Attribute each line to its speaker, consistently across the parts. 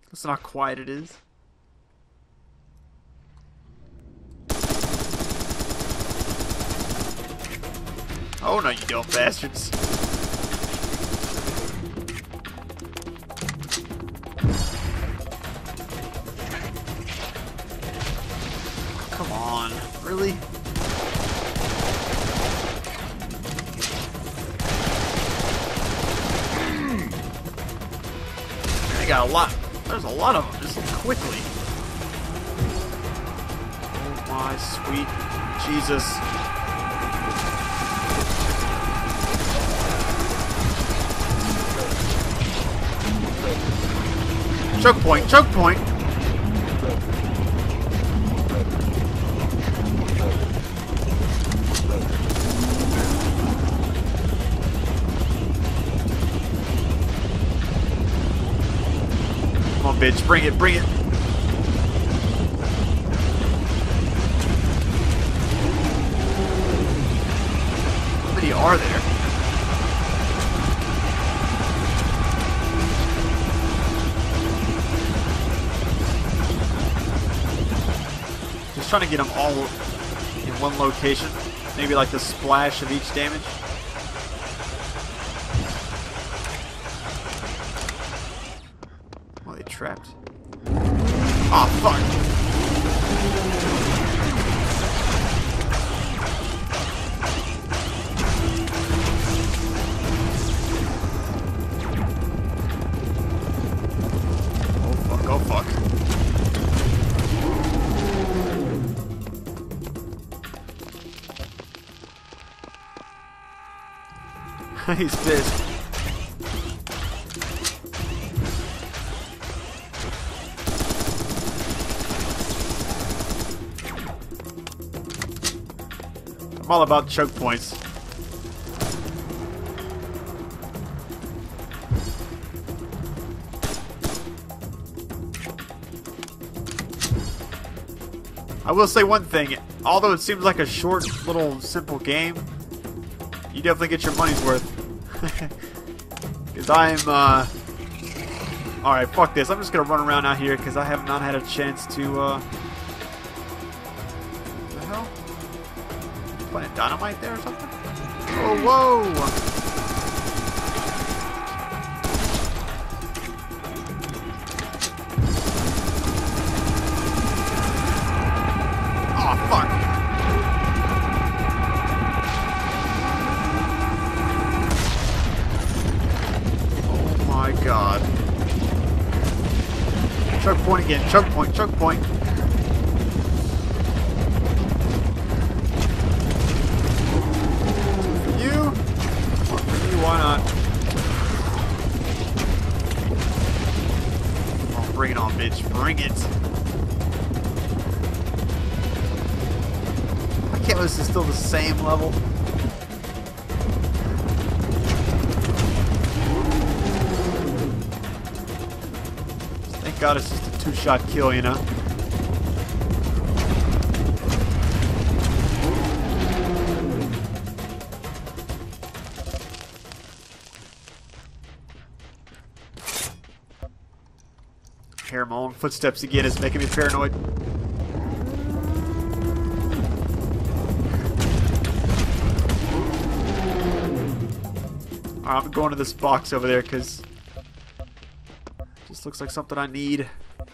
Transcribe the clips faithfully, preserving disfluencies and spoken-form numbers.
Speaker 1: That's not how quiet it is. Oh no, you don't bastards. Come on, really? I got a lot. There's a lot of them, just quickly. Oh my sweet Jesus. Choke point, choke point. Come on, bitch, bring it, bring it. How many are there? Just trying to get them all in one location. Maybe like the splash of each damage. Oh, they trapped. Oh, fuck. Oh, fuck. Oh, fuck. He's pissed. I'm all about choke points. I will say one thing, although it seems like a short, little, simple game, you definitely get your money's worth. Because I'm, uh... Alright, fuck this. I'm just gonna run around out here because I have not had a chance to, uh... What the hell? Playing dynamite there or something? Oh, whoa! Oh, fuck! My God. Choke point again. Choke point. Choke point. For you? For you, why not? Oh, bring it on, bitch. Bring it. I can't believe this is still the same level. God, it's just a two-shot kill, you know? Hear my own footsteps again is making me paranoid. Alright, I'm going to this box over there because this looks like something I need.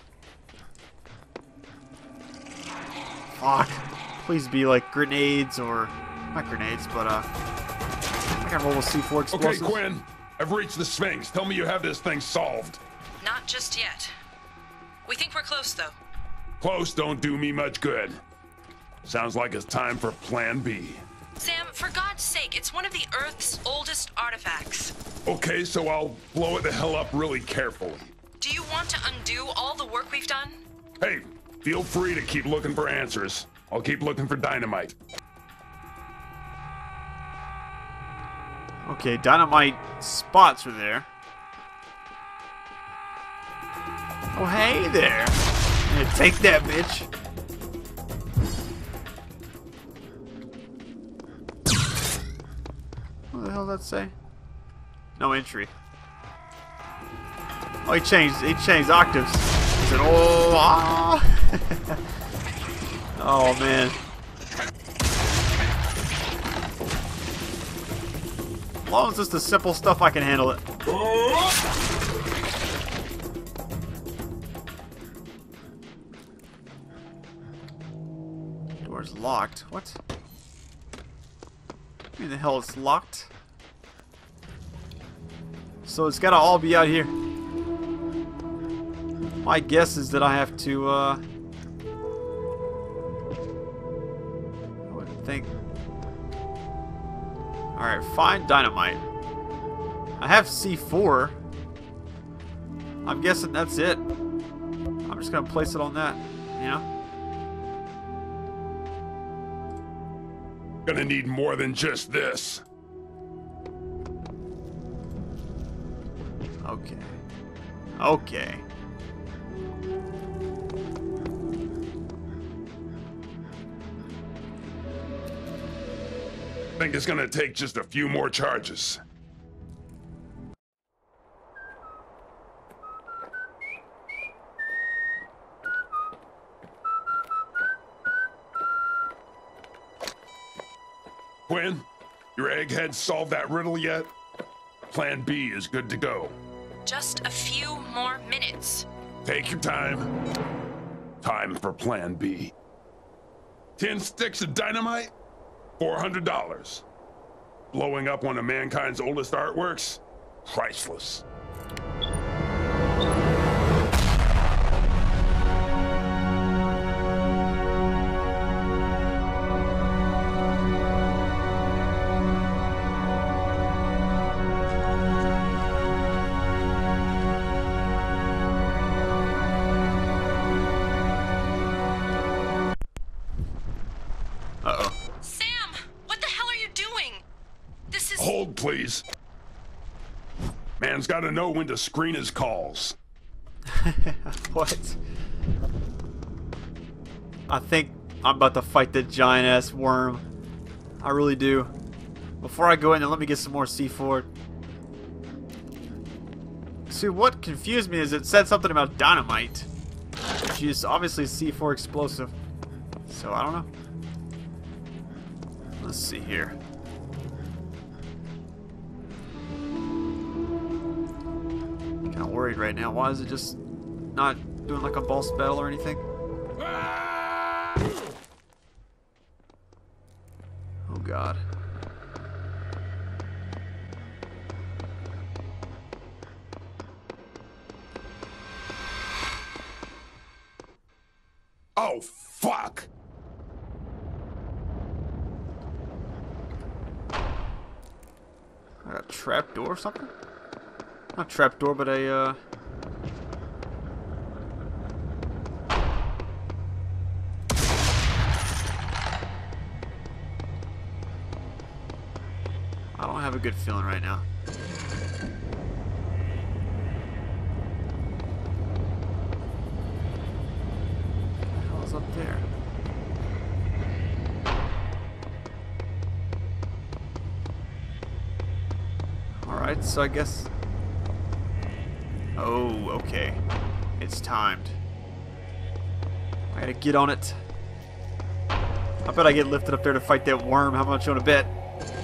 Speaker 1: Fuck. Please be like grenades or... Not grenades, but uh... I can roll with C four explosives.
Speaker 2: Okay, Quinn. I've reached the Sphinx. Tell me you have this thing solved.
Speaker 3: Not just yet. We think we're close, though.
Speaker 2: Close don't do me much good. Sounds like it's time for Plan B.
Speaker 3: Sam, for God's sake, it's one of the Earth's oldest artifacts.
Speaker 2: Okay, so I'll blow it the hell up really carefully.
Speaker 3: Do you want to undo all the work we've done?
Speaker 2: Hey, feel free to keep looking for answers. I'll keep looking for dynamite.
Speaker 1: Okay, dynamite spots are there. Oh, hey there. Yeah, take that, bitch. What the hell did that say? No entry. Oh, he changed. He changed octaves. He said, "Oh, ah." Oh man. As long as it's the simple stuff, I can handle it. Door's locked. What? Who the hell is locked? So it's gotta all be out here. My guess is that I have to, uh... I would think... Alright, find dynamite. I have C four. I'm guessing that's it. I'm just gonna place it on that, you know?
Speaker 2: Gonna need more than just this.
Speaker 1: Okay. Okay.
Speaker 2: I think it's gonna take just a few more charges. Quinn, your egghead solved that riddle yet? Plan B is good to go.
Speaker 3: Just a few more minutes.
Speaker 2: Take your time. Time for Plan B. Ten sticks of dynamite? four hundred dollars. Blowing up one of mankind's oldest artworks? Priceless.
Speaker 1: Uh-oh.
Speaker 3: Sam, what the hell are you doing? This is...
Speaker 2: Hold, please. Man's gotta know when to screen his calls.
Speaker 1: What? I think I'm about to fight the giant-ass worm. I really do. Before I go in there, let me get some more C four. See, what confused me is it said something about dynamite, which is obviously C four explosive. So, I don't know. Let's see here. Kind of worried right now. Why is it just not doing like a boss battle or anything? Oh God.
Speaker 2: Oh, fuck!
Speaker 1: A trap door or something? Not trap door, but a uh I don't have a good feeling right now. What the hell is up there? Alright, so I guess... Oh, okay. It's timed. I gotta get on it. I bet I get lifted up there to fight that worm. How much you wanna bet?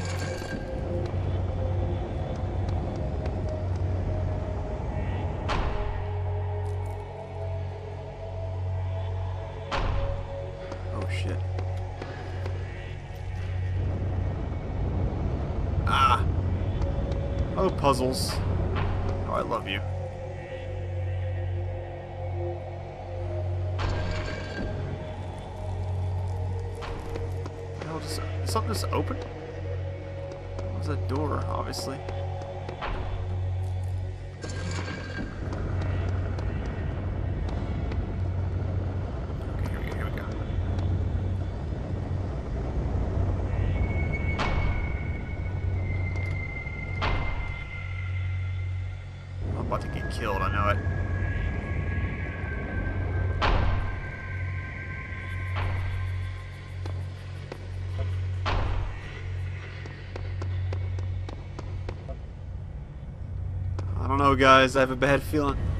Speaker 1: Oh, shit. Ah. Oh, puzzles. Oh, I love you. Hell, just, something just opened? What was that door, obviously? Okay, here we go, here we go. I'm about to get killed, I know it. I don't know, guys. I have a bad feeling.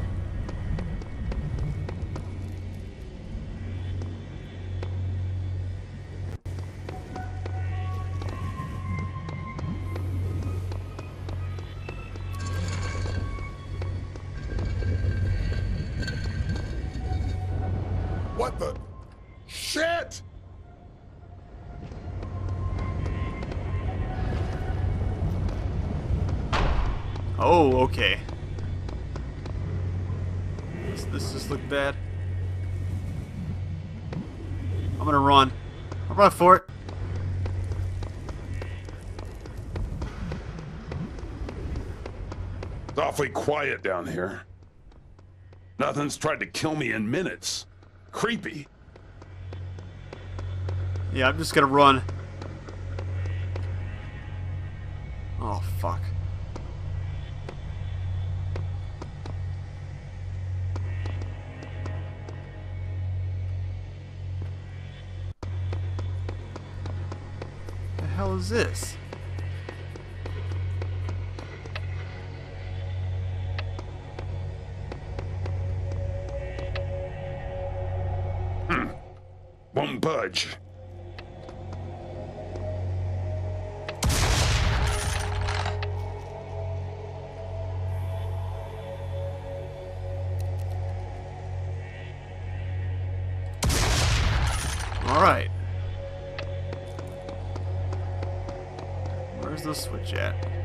Speaker 2: What the? Shit!
Speaker 1: Oh, okay. Does this just look bad? I'm gonna run. I'll run for it.
Speaker 2: It's awfully quiet down here. Nothing's tried to kill me in minutes. Creepy.
Speaker 1: Yeah, I'm just gonna run. Oh, fuck. The hell is this?
Speaker 2: Won't budge.
Speaker 1: All right. Where's the switch at?